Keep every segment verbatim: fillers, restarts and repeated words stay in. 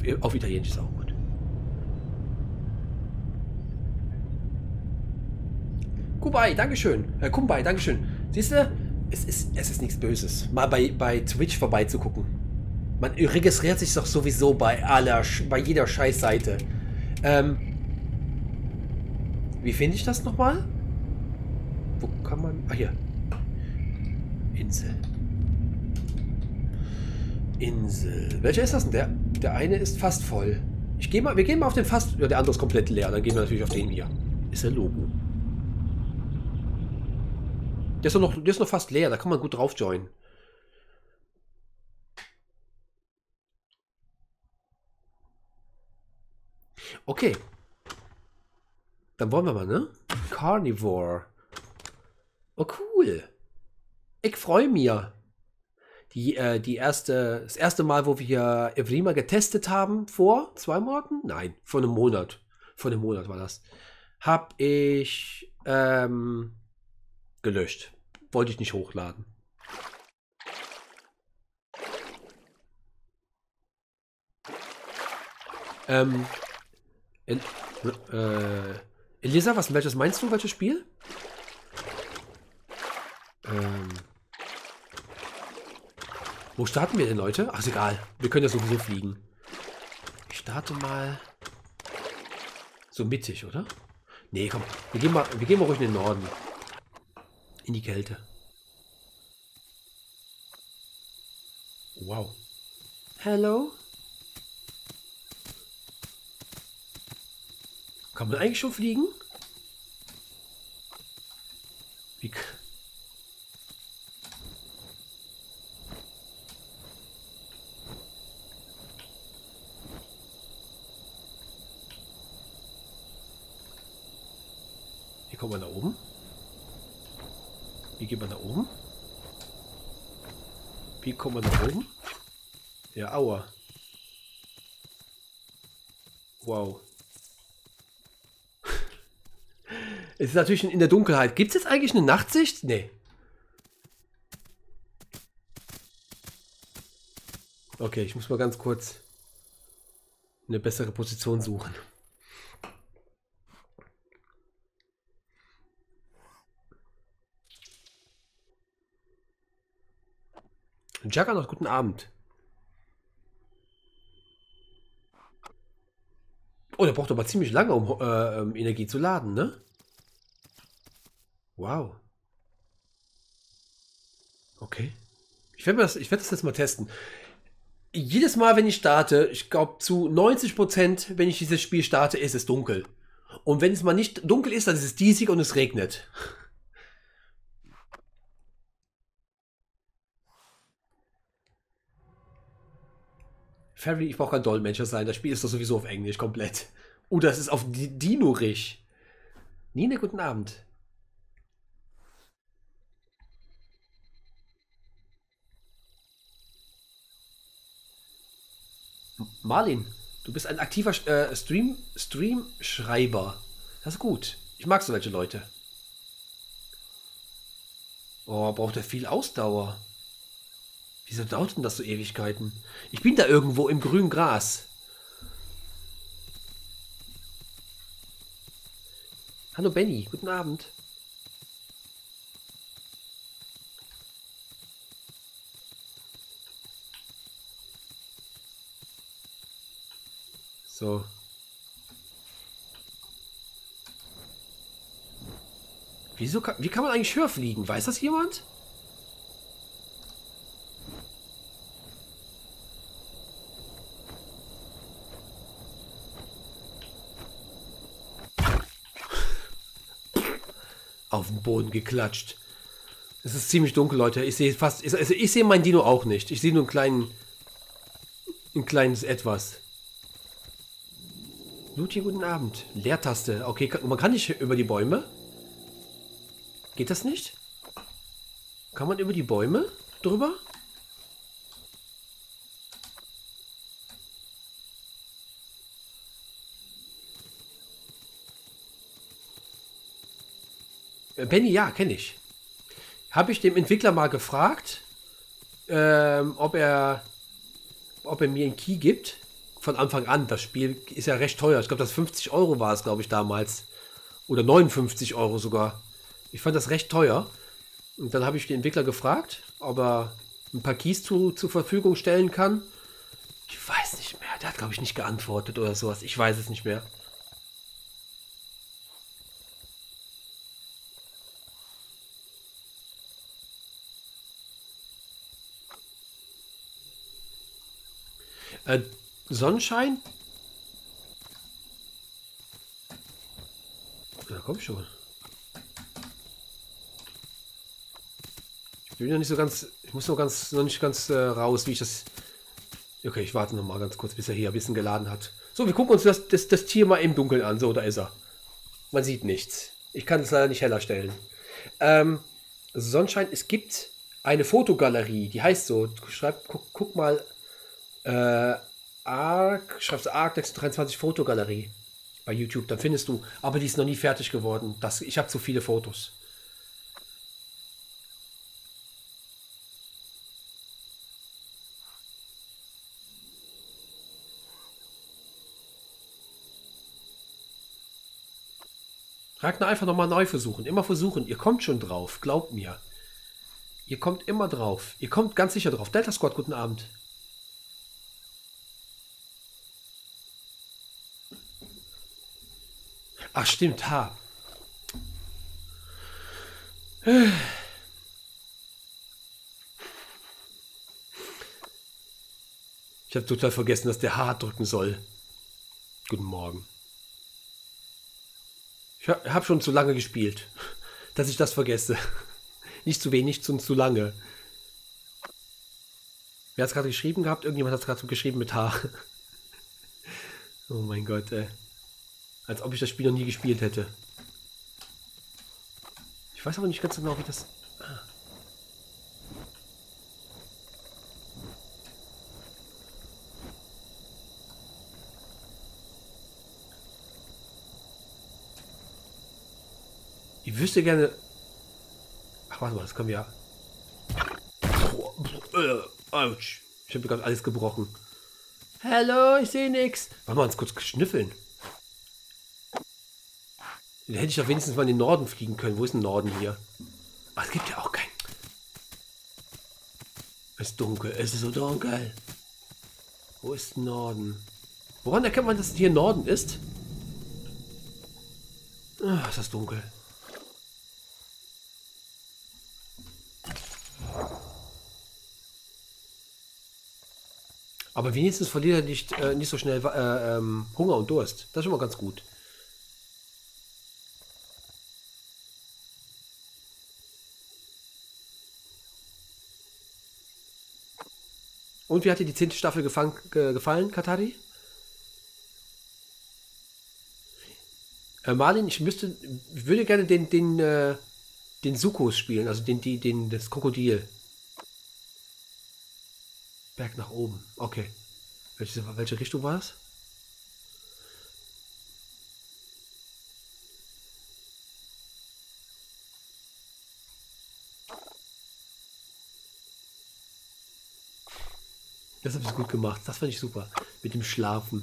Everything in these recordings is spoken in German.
auf Italienisch ist auch gut. Kubai, Dankeschön. Äh, Kumbai, Dankeschön. Siehst du, es ist, es ist nichts Böses, mal bei, bei Twitch vorbeizugucken. Man registriert sich doch sowieso bei aller, bei jeder Scheißseite. Ähm, wie finde ich das nochmal? Wo kann man... Ah, hier. Insel. Insel. Welcher ist das denn? Der, der eine ist fast voll. Ich gehe mal, wir gehen mal auf den fast... Ja, der andere ist komplett leer. Dann gehen wir natürlich auf den hier. Ist der Logo. Der ist noch, der ist noch fast leer. Da kann man gut drauf joinen. Okay. Dann wollen wir mal, ne? Carnivore. Oh, cool. Ich freue mich. Die, äh, die erste, das erste Mal, wo wir Evrima getestet haben, vor zwei Monaten? Nein, vor einem Monat. Vor einem Monat war das. Hab ich ähm, gelöscht. Wollte ich nicht hochladen. Ähm, El äh, Elisa, was, welches meinst du? Welches Spiel? Ähm, wo starten wir denn, Leute? Ach, ist egal. Wir können ja sowieso fliegen. Ich starte mal so mittig, oder? Nee, komm. Wir gehen mal, wir gehen mal ruhig in den Norden. In die Kälte. Wow. Hello? Kann man eigentlich schon fliegen? Wie... Wie kommt man da oben? Wie geht man da oben? Wie kommt man da oben? Ja, aua. Wow. Es ist natürlich in der Dunkelheit. Gibt es jetzt eigentlich eine Nachtsicht? Nee. Okay, ich muss mal ganz kurz eine bessere Position suchen. Juggernaut, guten Abend. Oh, der braucht aber ziemlich lange, um äh, Energie zu laden, ne? Wow. Okay. Ich werde das, ich werde das jetzt mal testen. Jedes Mal, wenn ich starte, ich glaube zu neunzig Prozent, wenn ich dieses Spiel starte, ist es dunkel. Und wenn es mal nicht dunkel ist, dann ist es diesig und es regnet. Ferry, ich brauche kein Dolmetscher sein. Das Spiel ist doch sowieso auf Englisch komplett. Oh, das ist auf Dinurich. Nina, guten Abend. Marlin, du bist ein aktiver äh, Stream, Stream-Schreiber. Das ist gut. Ich mag so welche Leute. Oh, braucht er viel Ausdauer. Wieso dauert denn das so Ewigkeiten? Ich bin da irgendwo im grünen Gras. Hallo Benny, guten Abend. So. Wieso kann, wie kann man eigentlich höher fliegen? Weiß das jemand? Auf den Boden geklatscht. Es ist ziemlich dunkel, Leute. Ich sehe fast, also ich sehe mein Dino auch nicht. Ich sehe nur einen kleinen, ein kleines Etwas. Luti, guten Abend. Leertaste. Okay, man kann nicht über die Bäume. Geht das nicht? Kann man über die Bäume drüber? Benny, ja, kenne ich. Habe ich dem Entwickler mal gefragt, ähm, ob er, ob er mir einen Key gibt von Anfang an. Das Spiel ist ja recht teuer. Ich glaube, das fünfzig Euro war es, glaube ich, damals. Oder neunundfünfzig Euro sogar. Ich fand das recht teuer. Und dann habe ich den Entwickler gefragt, ob er ein paar Keys zu, zur Verfügung stellen kann. Ich weiß nicht mehr. Der hat, glaube ich, nicht geantwortet oder sowas. Ich weiß es nicht mehr. Äh, Sonnenschein? Ja, komm schon. Ich bin noch nicht so ganz. Ich muss noch ganz noch nicht ganz äh, raus, wie ich das. Okay, ich warte noch mal ganz kurz, bis er hier ein bisschen geladen hat. So, wir gucken uns das, das, das Tier mal im Dunkeln an. So, da ist er. Man sieht nichts. Ich kann es leider nicht heller stellen. Ähm, Sonnenschein, es gibt eine Fotogalerie, die heißt so. Schreib, guck, guck mal. Äh, Arc, schreibst Arc sechshundertdreiundzwanzig Fotogalerie bei YouTube, dann findest du. Aber die ist noch nie fertig geworden. Das, ich habe zu viele Fotos. Ragnar einfach nochmal neu versuchen. Immer versuchen. Ihr kommt schon drauf. Glaubt mir. Ihr kommt immer drauf. Ihr kommt ganz sicher drauf. Delta Squad, guten Abend. Ach, stimmt. Ha. Ich habe total vergessen, dass der H drücken soll. Guten Morgen. Ich habe schon zu lange gespielt, dass ich das vergesse. Nicht zu wenig, zu, zu lange. Wer hat es gerade geschrieben gehabt? Irgendjemand hat es gerade geschrieben mit H. Oh mein Gott, ey. Als ob ich das Spiel noch nie gespielt hätte. Ich weiß aber nicht ganz genau, wie das... Ah. Ich wüsste gerne... Ach, warte mal, das können wir ja... Autsch. Ich habe gerade alles gebrochen. Hallo, ich sehe nichts. Wollen wir uns kurz schnüffeln? Dann hätte ich doch wenigstens mal in den Norden fliegen können. Wo ist ein Norden hier? Ach, es gibt ja auch kein... Es ist dunkel. Es ist so dunkel. Wo ist Norden? Woran erkennt man, dass es hier Norden ist? Ach, ist das dunkel. Aber wenigstens verliert er nicht, äh, nicht so schnell äh, ähm, Hunger und Durst. Das ist schon mal ganz gut. Und wie hat dir die zehnte Staffel gefang, ge, gefallen, Katari? Äh, Marlin, ich müsste, ich würde gerne den, den, äh, den Sukos spielen, also den, die, den, das Krokodil. Berg nach oben. Okay. Welche, welche Richtung war es? Das habe ich gut gemacht. Das fand ich super. Mit dem Schlafen.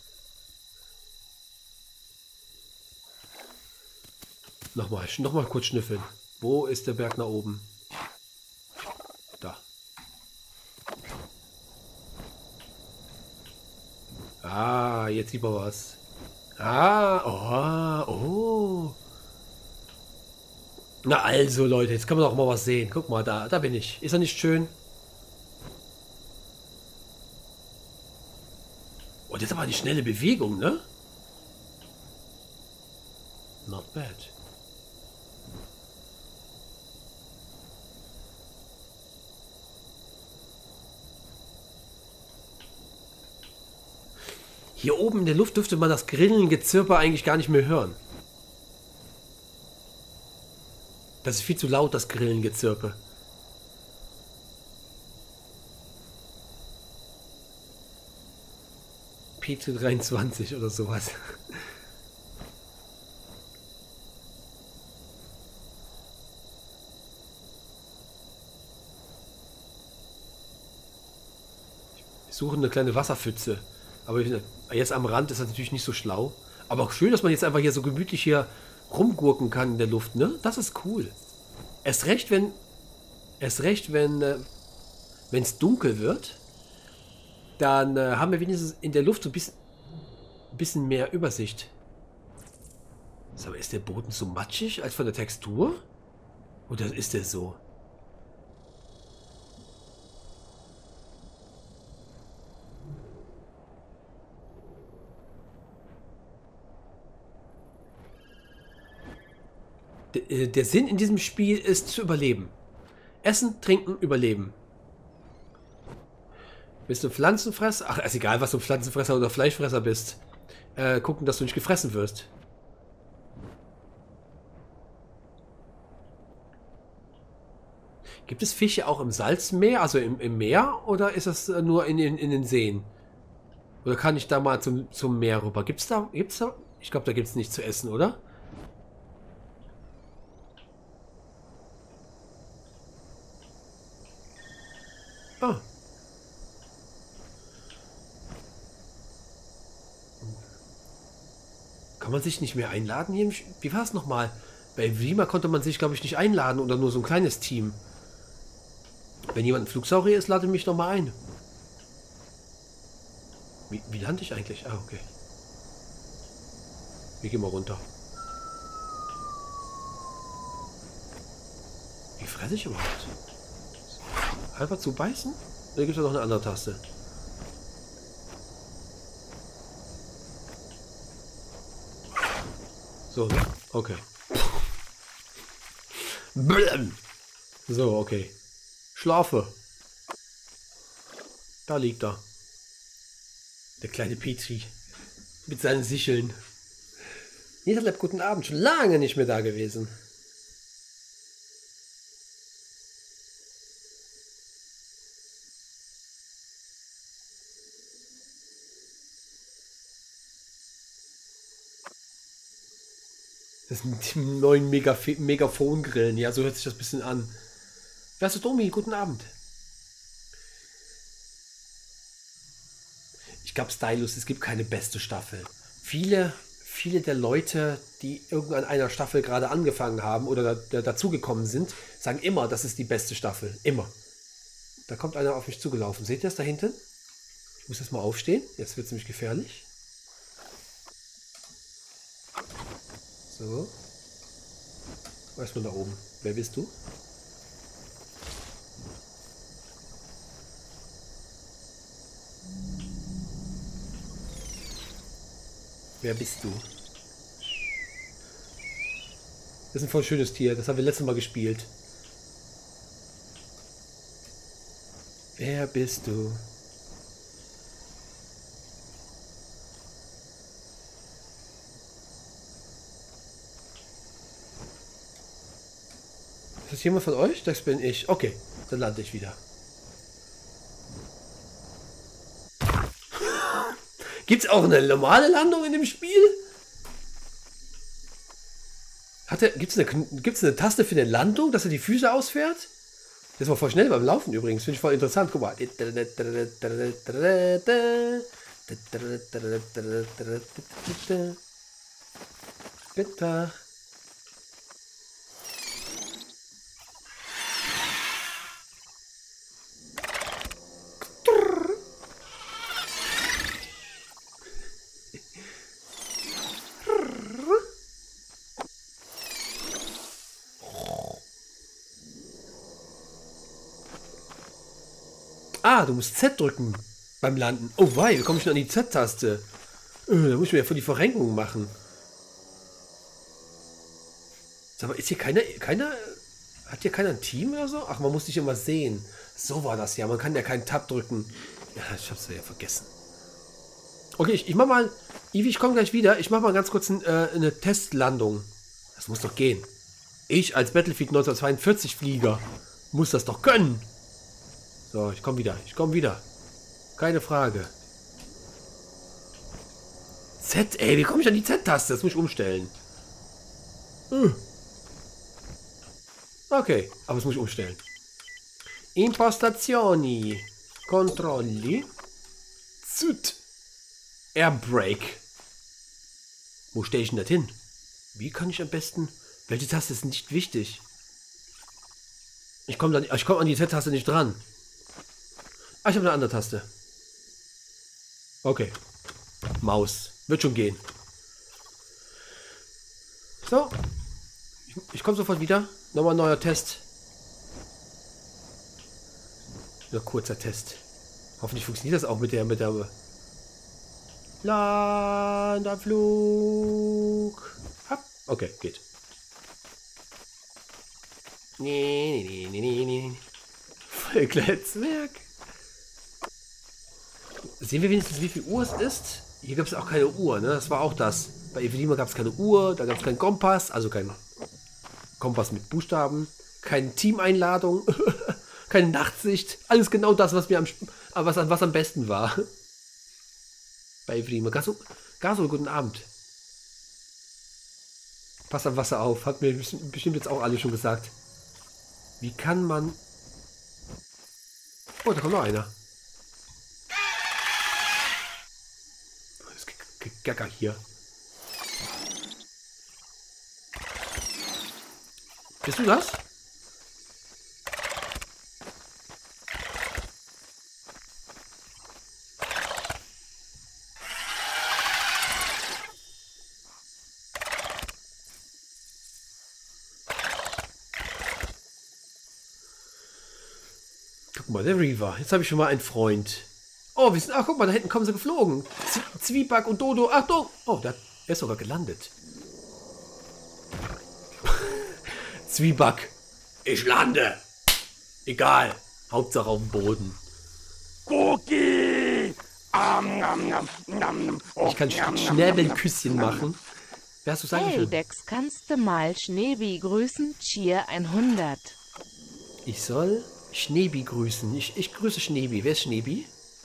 Nochmal, nochmal kurz schnüffeln. Wo ist der Berg nach oben? Da. Ah, jetzt sieht man was. Ah, oh, oh. Na also, Leute, jetzt kann man auch mal was sehen. Guck mal, da, da bin ich. Ist er nicht schön? Oh, das ist aber eine schnelle Bewegung, ne? Not bad. Hier oben in der Luft dürfte man das Grillengezirper eigentlich gar nicht mehr hören. Das ist viel zu laut, das Grillengezirpe. P T dreiundzwanzig oder sowas. Ich suche eine kleine Wasserpfütze. Aber jetzt am Rand ist das natürlich nicht so schlau. Aber auch schön, dass man jetzt einfach hier so gemütlich hier rumgurken kann in der Luft, ne? Das ist cool. Erst recht, wenn... Erst recht, wenn... Äh, wenn es dunkel wird, dann äh, haben wir wenigstens in der Luft so ein bisschen, bisschen mehr Übersicht. Aber ist der Boden so matschig als von der Textur? Oder ist der so? Der, der Sinn in diesem Spiel ist zu überleben. Essen, trinken, überleben. Bist du Pflanzenfresser? Ach, ist egal, was du Pflanzenfresser oder Fleischfresser bist. Äh, gucken, dass du nicht gefressen wirst. Gibt es Fische auch im Salzmeer, also im, im Meer, oder ist das nur in, in, in den Seen? Oder kann ich da mal zum, zum Meer rüber? Gibt's da, gibt's da? Ich glaube, da gibt es nichts zu essen, oder? Ah. Kann man sich nicht mehr einladen hier im Sch Wie war es nochmal? Bei Vima konnte man sich, glaube ich, nicht einladen oder nur so ein kleines Team. Wenn jemand ein Flugsaurier ist, lade mich doch mal ein. Wie, wie lande ich eigentlich? Ah, okay. Wir gehen mal runter. Wie fresse ich überhaupt? Einfach zu beißen? Oder gibt es da noch eine andere Taste? So, okay. So, okay. Schlafe. Da liegt er. Der kleine Petri. Mit seinen Sicheln. Niederlab, guten Abend. Schon lange nicht mehr da gewesen. Das sind die neuen Megaf Megafon-Grillen. Ja, so hört sich das ein bisschen an. Wer ist Domi? Guten Abend. Ich glaube, Stylus, es gibt keine beste Staffel. Viele, viele der Leute, die irgendwann einer Staffel gerade angefangen haben oder da, dazugekommen sind, sagen immer, das ist die beste Staffel. Immer. Da kommt einer auf mich zugelaufen. Seht ihr das da hinten? Ich muss jetzt mal aufstehen. Jetzt wird es nämlich gefährlich. So. Erstmal da oben. Wer bist du? Wer bist du? Das ist ein voll schönes Tier. Das haben wir letztes Mal gespielt. Wer bist du? Ist das jemand von euch? Das bin ich. Okay, dann lande ich wieder. Gibt es auch eine normale Landung in dem Spiel? Gibt es eine, gibt's eine Taste für eine Landung, dass er die Füße ausfährt? Das war voll schnell beim Laufen übrigens. Finde ich voll interessant. Guck mal. Bitte. Ah, du musst Z drücken beim Landen. Oh wei, wie komme ich denn an die Z-Taste? Äh, da muss ich mir ja voll die Verrenkung machen. Sag mal, ist hier keiner, keiner, hat hier keiner ein Team oder so? Ach, man muss dich immer sehen. So war das ja, man kann ja keinen Tab drücken. Ja, ich hab's ja vergessen. Okay, ich, ich mach mal, Ivi, ich komme gleich wieder. Ich mach mal ganz kurz ein, äh, eine Testlandung. Das muss doch gehen. Ich als Battlefield neunzehnhundertzweiundvierzig Flieger muss das doch können. So, ich komme wieder. Ich komme wieder. Keine Frage. Z, ey, wie komme ich an die Z-Taste? Das muss ich umstellen. Okay, aber das muss ich umstellen. Impostazioni. Controlli. Zut. Airbrake. Wo stelle ich denn das hin? Wie kann ich am besten... Welche Taste ist nicht wichtig? Ich komme komm an die Z-Taste nicht dran. Ah, ich habe eine andere Taste. Okay. Maus. Wird schon gehen. So. Ich, ich komme sofort wieder. Nochmal ein neuer Test. Nur kurzer Test. Hoffentlich funktioniert das auch mit der... mit der Landerflug. Hopp. Okay, geht. Nee, nee, nee, nee, nee. Voll Netzwerk. Sehen wir wenigstens, wie viel Uhr es ist? Hier gab es auch keine Uhr, ne? Das war auch das. Bei Evelima gab es keine Uhr, da gab es keinen Kompass, also kein Kompass mit Buchstaben, keine Teameinladung, keine Nachtsicht. Alles genau das, was mir am, was, was am besten war. Bei Evelima. Gaso, Gaso, guten Abend. Pass am Wasser auf, hat mir bestimmt jetzt auch alle schon gesagt. Wie kann man... Oh, da kommt noch einer. Das Gacker hier. Bist du das? Guck mal, der Reaver. Jetzt habe ich schon mal einen Freund. Oh, wir sind... Ach, guck mal, da hinten kommen sie geflogen. Z Zwieback und Dodo. Achtung! Oh, der, der ist sogar gelandet. Zwieback. Ich lande. Egal. Hauptsache auf dem Boden. Cookie! Ich kann sch Schnäbelküsschen machen. Wer hast du sagen Hey, Dex, kannst du mal Schneebi grüßen? Cheer hundert. Ich soll Schneebi grüßen. Ich, ich grüße Schneebi. Wer ist Schneebi?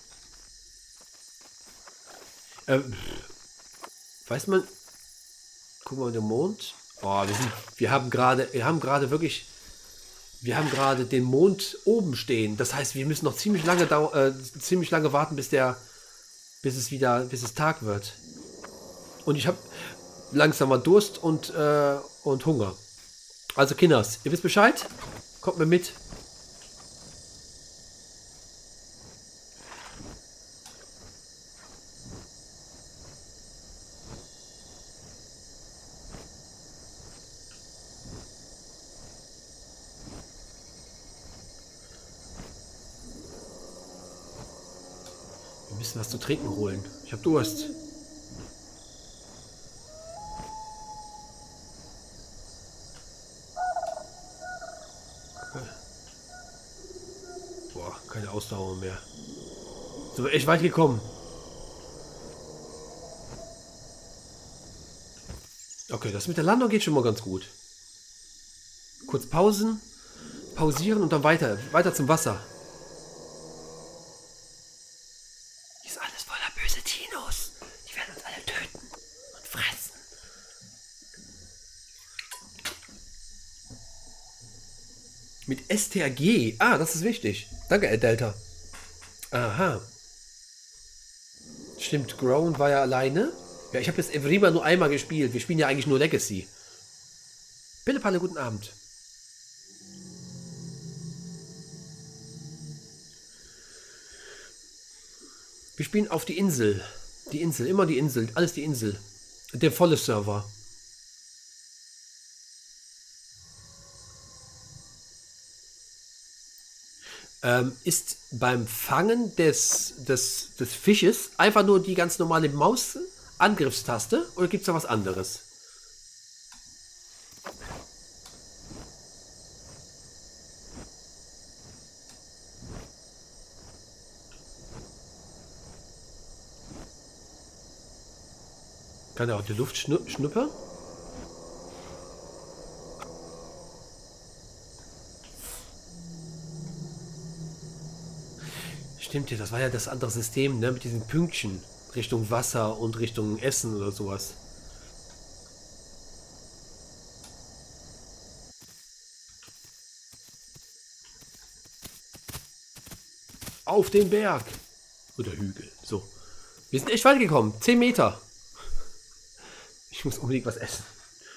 Ähm, weiß man... Guck mal, der Mond. Oh, wir, sind, wir haben gerade, wir haben gerade wirklich, wir haben gerade den Mond oben stehen. Das heißt, wir müssen noch ziemlich lange, äh, ziemlich lange warten, bis der, bis es wieder, bis es Tag wird. Und ich habe langsam mal Durst und äh, und Hunger. Also Kinders, ihr wisst Bescheid. Kommt mir mit. Wir müssen was zu trinken holen. Ich habe Durst. Boah, keine Ausdauer mehr. So, echt weit gekommen. Okay, das mit der Landung geht schon mal ganz gut. Kurz pausen, pausieren und dann weiter, weiter zum Wasser. Hier ist alles voller böse Dinos. Die werden uns alle töten und fressen. Mit S T R G. Ah, das ist wichtig. Danke, Ed Delta. Aha. Stimmt, Grown war ja alleine. Ja, ich habe jetzt Evelima nur einmal gespielt. Wir spielen ja eigentlich nur Legacy. Pillepalle, guten Abend. Wir spielen auf die Insel. Die Insel, immer die Insel. Alles die Insel. Der volle Server. Ähm, ist beim Fangen des, des, des Fisches einfach nur die ganz normale Maus-Angriffstaste oder gibt es da was anderes? Kann er auch die Luft schnu schnuppern? Stimmt ja, das war ja das andere System, ne? Mit diesen Pünktchen Richtung Wasser und Richtung Essen oder sowas. Auf den Berg! Oder Hügel, so. Wir sind echt weit gekommen. zehn Meter. Ich muss unbedingt was essen.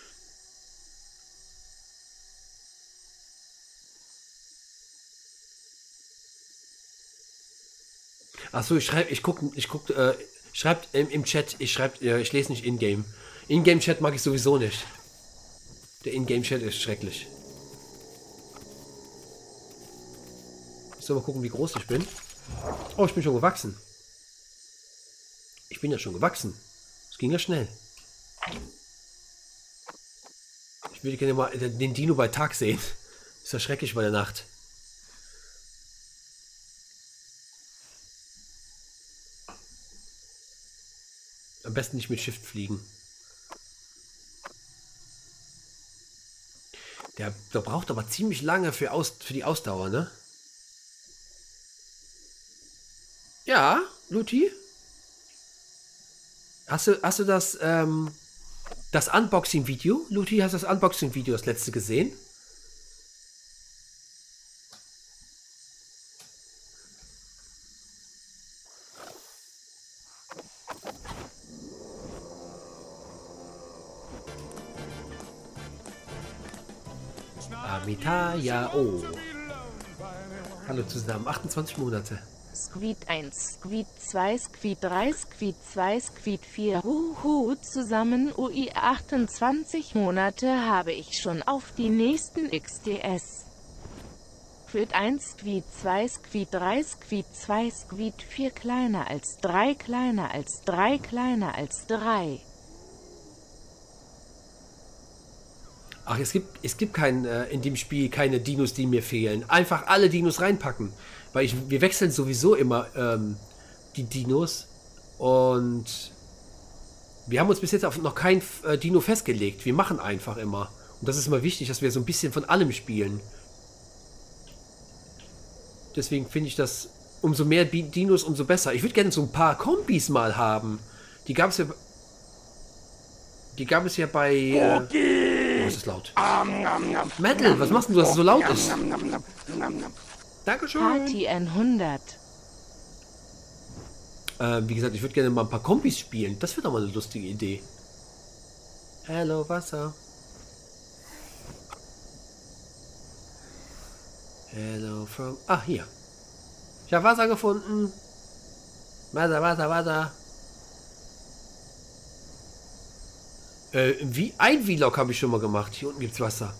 Achso, ich schreibe, ich gucke, ich gucke, äh, schreibt im, im Chat, ich schreibe, äh, ich lese nicht in-game. In-game-Chat mag ich sowieso nicht. Der In-game-Chat ist schrecklich. Ich soll mal gucken, wie groß ich bin. Oh, ich bin schon gewachsen. Ich bin ja schon gewachsen. Es ging ja schnell. Ich würde gerne mal den Dino bei Tag sehen. Ist ja schrecklich bei der Nacht. Am besten nicht mit Shift fliegen. Der, der braucht aber ziemlich lange für, Aus, für die Ausdauer, ne? Ja, Luti? Hast du, hast du das, ähm, das Unboxing-Video? Luti, hast du das Unboxing-Video das letzte gesehen? Amitaya, oh. Hallo zusammen, achtundzwanzig Monate. Squid eins, Squid zwei, Squid drei, Squid zwei, Squid vier. Huhu, zusammen U I achtundzwanzig Monate habe ich schon auf die nächsten X D S. Squid eins, Squid zwei, Squid drei, Squid zwei, Squid vier kleiner als drei, kleiner als drei, kleiner als drei. Ach, es gibt, es gibt kein, äh, in dem Spiel keine Dinos, die mir fehlen. Einfach alle Dinos reinpacken. Weil ich, wir wechseln sowieso immer ähm, die Dinos. Und wir haben uns bis jetzt auf noch kein äh, Dino festgelegt. Wir machen einfach immer. Und das ist immer wichtig, dass wir so ein bisschen von allem spielen. Deswegen finde ich das, umso mehr Dinos, umso besser. Ich würde gerne so ein paar Kombis mal haben. Die gab es ja... Die gab es ja bei... Äh, das ist laut. Metal, was machst du, dass es so laut ist? Dankeschön. Party hundert. Äh, wie gesagt, ich würde gerne mal ein paar Kombis spielen. Das wäre doch mal eine lustige Idee. Hello, Wasser. Hello from... Ah, hier. Ich habe Wasser gefunden. Wasser, Wasser, Wasser. Äh, wie ein Vlog habe ich schon mal gemacht. Hier unten gibt es Wasser.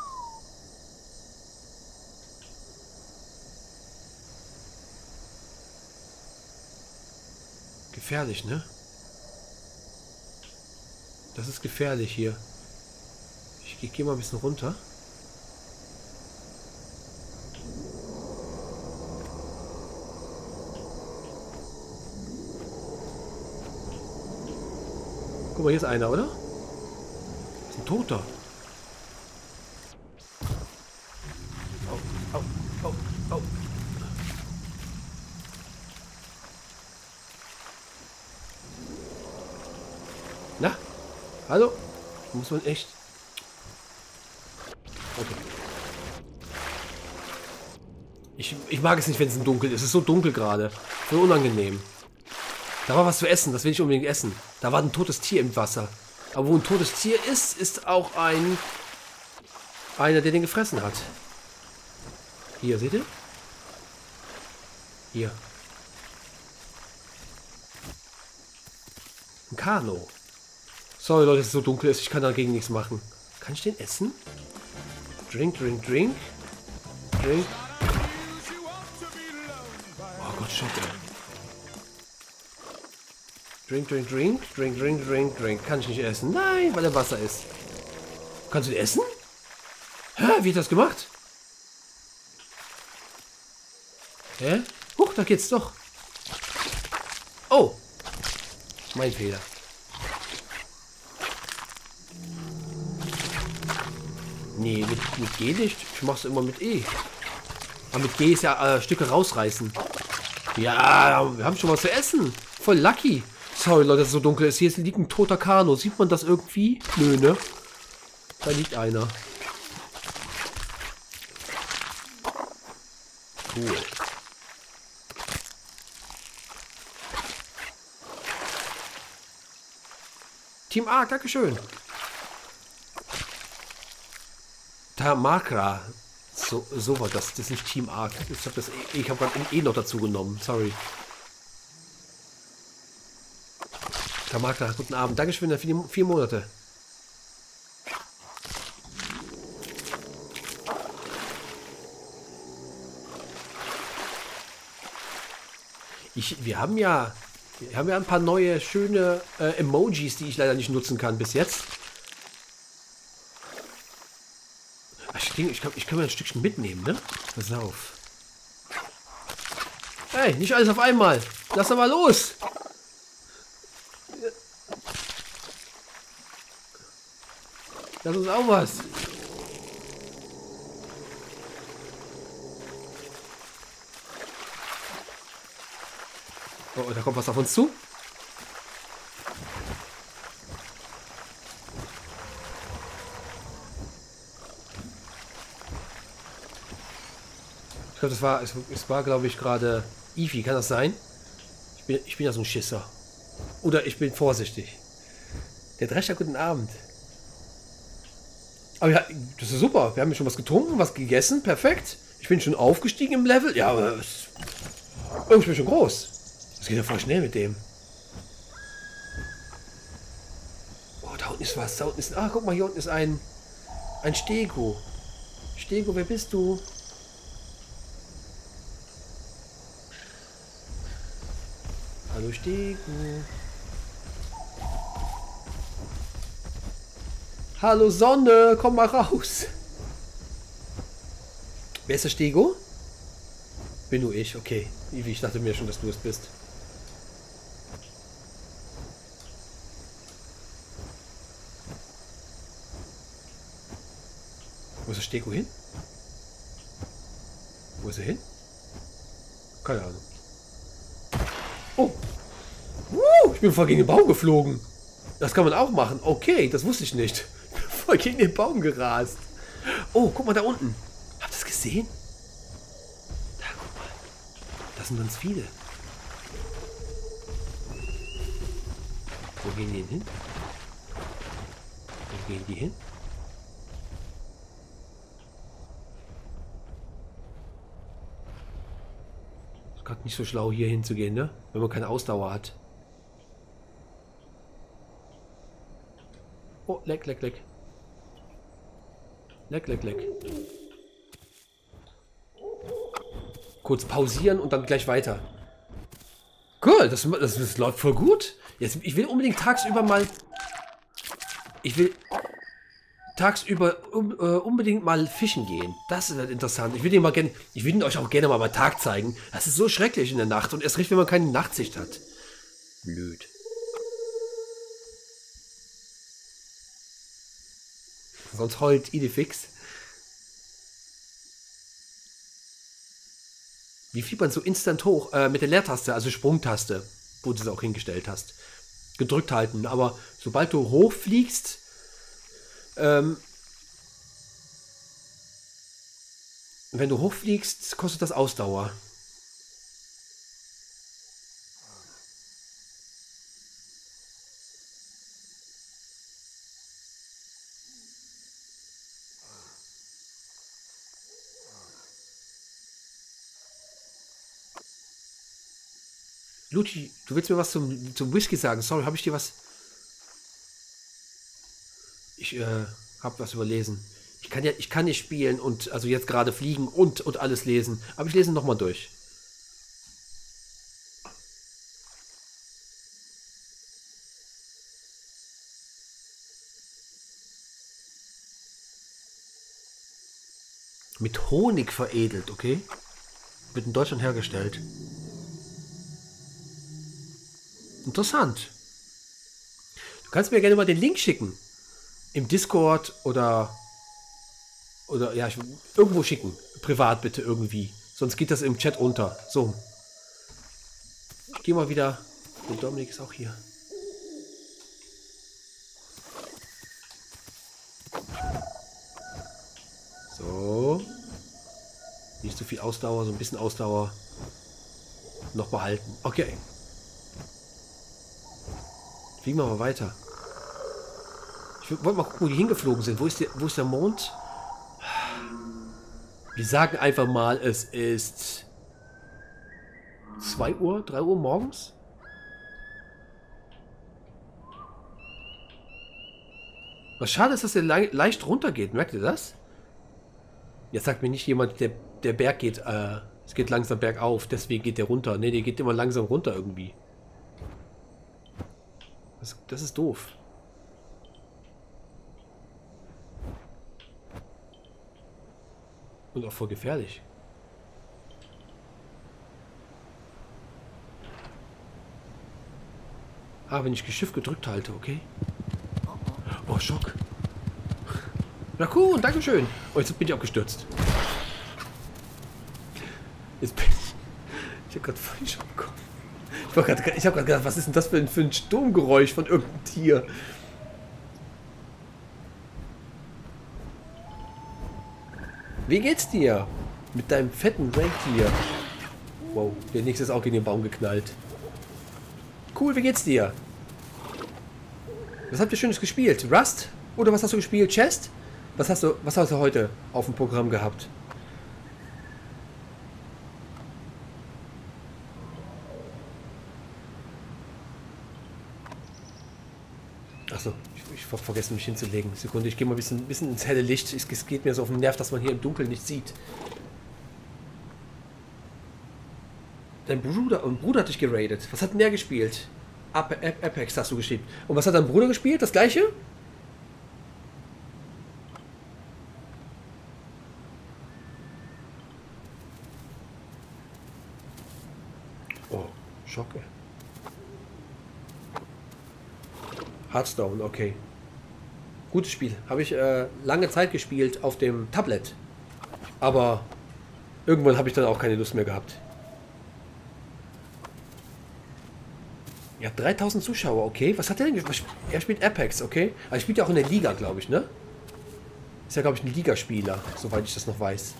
Gefährlich, ne? Das ist gefährlich hier. Ich, ich gehe mal ein bisschen runter. Guck mal, hier ist einer, oder? Das ist ein Toter. Au, au, au, au. Na? Hallo? Muss man echt... Okay. Ich, ich mag es nicht, wenn es dunkel ist. Es ist so dunkel gerade. So unangenehm. Da war was zu essen. Das will ich unbedingt essen. Da war ein totes Tier im Wasser. Aber wo ein totes Tier ist, ist auch ein... einer, der den gefressen hat. Hier, seht ihr? Hier. Ein Kano. Sorry, Leute, dass es so dunkel ist. Ich kann dagegen nichts machen. Kann ich den essen? Drink, drink, drink. Drink. Oh Gott, shit, ey. Drink, drink, drink. Drink, drink, drink, drink. Kann ich nicht essen. Nein, weil er Wasser ist. Kannst du den essen? Hä? Wie hat das gemacht? Hä? Huch, da geht's doch. Oh. Mein Fehler. Nee, mit, mit G nicht. Ich mach's immer mit E. Aber mit G ist ja äh, Stücke rausreißen. Ja, wir haben schon was zu essen. Voll lucky. Sorry, Leute, dass es so dunkel ist. Hier liegt ein toter Kano. Sieht man das irgendwie? Nö, ne? Da liegt einer. Cool. Team Ark, dankeschön. Tamakra. So, so war das. Das ist nicht Team Ark. Ich habe das eh, ich habe gerade eh noch dazu genommen. Sorry. Tamakra, guten Abend. Dankeschön für die vier Monate. Ich, wir haben ja, wir haben ja ein paar neue schöne äh, Emojis, die ich leider nicht nutzen kann bis jetzt. Ach, ich denke, ich kann, ich kann mir ein Stückchen mitnehmen, ne? Pass auf. Hey, nicht alles auf einmal. Lass doch mal los. Lass uns auch was. Oh, da kommt was auf uns zu. Ich glaube, das war, es, es war, glaube ich, gerade Eevee. Kann das sein? Ich bin, ich bin ja so ein Schisser. Oder ich bin vorsichtig. Der Drescher, guten Abend. Aber ja, das ist super. Wir haben schon was getrunken, was gegessen. Perfekt. Ich bin schon aufgestiegen im Level. Ja, aber es, oh, ich bin schon groß. Das geht ja voll schnell mit dem. Oh, da unten ist was. Da unten ist. Ah, guck mal, hier unten ist ein. Ein Stego. Stego, wer bist du? Hallo Stego. Hallo Sonne, komm mal raus. Wer ist der Stego? Bin nur ich, okay. Ich dachte mir schon, dass du es bist. Wo ist der Stego hin? Wo ist er hin? Keine Ahnung. Oh! Uh, ich bin voll gegen den Baum geflogen. Das kann man auch machen. Okay, das wusste ich nicht. Voll gegen den Baum gerast. Oh, guck mal da unten. Habt ihr das gesehen? Da, guck mal. Das sind ganz viele. Wo gehen die denn hin? Wo gehen die hin? Ist gerade nicht so schlau, hier hinzugehen, ne? Wenn man keine Ausdauer hat. Oh, leck, leck, leck. Leck, leck, leck. Kurz pausieren und dann gleich weiter. Cool, das, das, das läuft voll gut. Jetzt, ich will unbedingt tagsüber mal... Ich will tagsüber um, äh, unbedingt mal fischen gehen. Das ist halt interessant. Ich will den mal gerne, ich will ihn euch auch gerne mal bei Tag zeigen. Das ist so schrecklich in der Nacht und erst recht, wenn man keine Nachtsicht hat. Blöd. Sonst heult Idefix. Wie fliegt man so instant hoch? Äh, mit der Leertaste, also Sprungtaste, wo du es auch hingestellt hast. Gedrückt halten. Aber sobald du hochfliegst, ähm, wenn du hochfliegst, kostet das Ausdauer. Luti, du willst mir was zum, zum Whisky sagen? Sorry, habe ich dir was... Ich äh, habe was überlesen. Ich kann ja, ich kann nicht spielen und also jetzt gerade fliegen und, und alles lesen. Aber ich lese nochmal durch. Mit Honig veredelt, okay? Wird in Deutschland hergestellt. Interessant. Du kannst mir gerne mal den Link schicken. Im Discord oder oder ja, ich, irgendwo schicken. Privat bitte irgendwie. Sonst geht das im Chat unter. So. Ich gehe mal wieder. Der Dominik ist auch hier. So. Nicht so viel Ausdauer, so ein bisschen Ausdauer noch behalten. Okay. Fliegen wir mal weiter. Ich wollte mal gucken, wo die hingeflogen sind. Wo ist der, wo ist der Mond? Wir sagen einfach mal, es ist zwei Uhr, drei Uhr morgens. Was schade ist, dass der le leicht runter geht. Merkt ihr das? Jetzt sagt mir nicht jemand, der, der Berg geht, äh, es geht langsam bergauf, deswegen geht der runter. Ne, der geht immer langsam runter irgendwie. Das, das ist doof. Und auch voll gefährlich. Ah, wenn ich Geschiff gedrückt halte, okay. Oh, Schock. Na cool, Dankeschön. Oh, jetzt bin ich abgestürzt. Jetzt bin ich... Ich habe gerade voll Schock bekommen. Ich habe gerade hab gedacht, was ist denn das für ein, für ein Sturmgeräusch von irgendeinem Tier? Wie geht's dir? Mit deinem fetten Rentier. Wow, der nächste ist auch gegen den Baum geknallt. Cool, wie geht's dir? Was habt ihr Schönes gespielt? Rust? Oder was hast du gespielt? Chest? Was hast du, was hast du heute auf dem Programm gehabt? Achso, ich, ich habe vergessen mich hinzulegen. Sekunde, ich gehe mal ein bisschen, bisschen ins helle Licht. Es, es geht mir so auf den Nerv, dass man hier im Dunkeln nicht sieht. Dein Bruder, und Bruder hat dich geradet. Was hat denn der gespielt? Apex hast du geschrieben. Und was hat dein Bruder gespielt? Das gleiche? Oh, Schocke. Hearthstone, okay. Gutes Spiel. Habe ich äh, lange Zeit gespielt auf dem Tablet. Aber irgendwann habe ich dann auch keine Lust mehr gehabt. Ja, dreitausend Zuschauer, okay. Was hat der denn gespielt? Er spielt Apex, okay. Aber er spielt ja auch in der Liga, glaube ich, ne? Ist ja, glaube ich, ein Ligaspieler, soweit ich das noch weiß.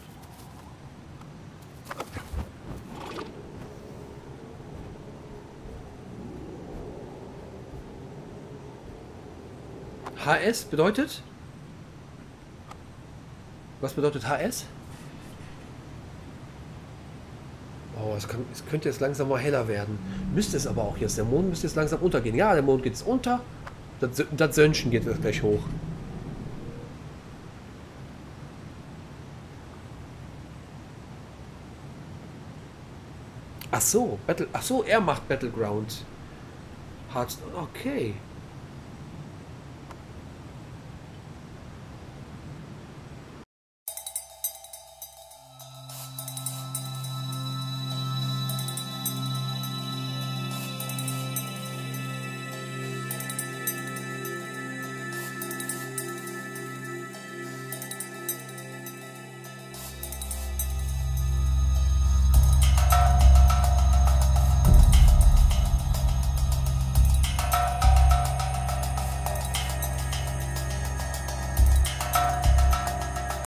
H S bedeutet? Was bedeutet H S? Oh, es, kann, es könnte jetzt langsam mal heller werden. Müsste es aber auch jetzt. Der Mond müsste jetzt langsam untergehen. Ja, der Mond geht jetzt unter. Das, das Sönnchen geht jetzt gleich hoch. Ach so, Battle, ach so, er macht Battleground. Hearthstone, okay.